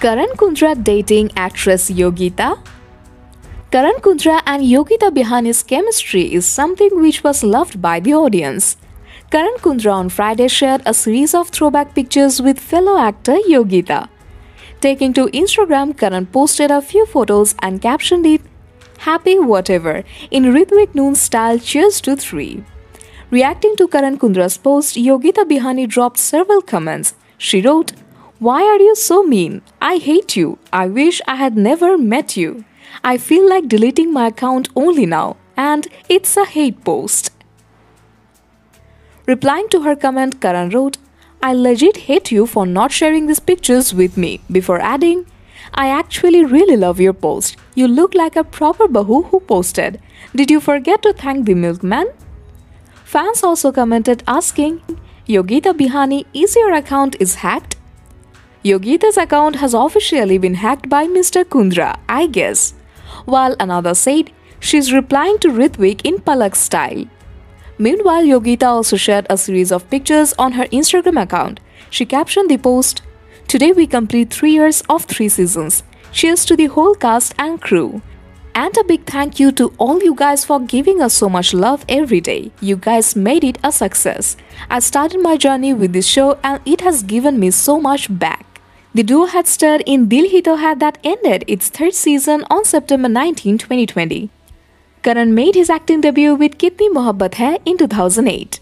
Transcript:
Karan Kundra dating actress Yogita? Karan Kundra and Yogita Bihani's chemistry is something which was loved by the audience. Karan Kundra on Friday shared a series of throwback pictures with fellow actor Yogita. Taking to Instagram, Karan posted a few photos and captioned it, "Happy whatever," in Ritwik Noon style cheers to three. Reacting to Karan Kundra's post, Yogita Bihani dropped several comments. She wrote, "Why are you so mean? I hate you. I wish I had never met you. I feel like deleting my account only now. And it's a hate post." Replying to her comment, Karan wrote, "I legit hate you for not sharing these pictures with me," before adding, "I actually really love your post. You look like a proper bahu who posted. Did you forget to thank the milkman?" Fans also commented asking, "Yogita Bihani, is your account is hacked?" Yogita's account has officially been hacked by Mr. Kundra, I guess. While another said, she's replying to Ritwik in Palak style. Meanwhile, Yogita also shared a series of pictures on her Instagram account. She captioned the post, "Today we complete 3 years of 3 seasons. Cheers to the whole cast and crew. And a big thank you to all you guys for giving us so much love every day. You guys made it a success. I started my journey with this show and it has given me so much back." The duo had starred in Dil Hi To Hai that ended its 3rd season on September 19, 2020. Karan made his acting debut with Kitni Mohabbat Hai in 2008.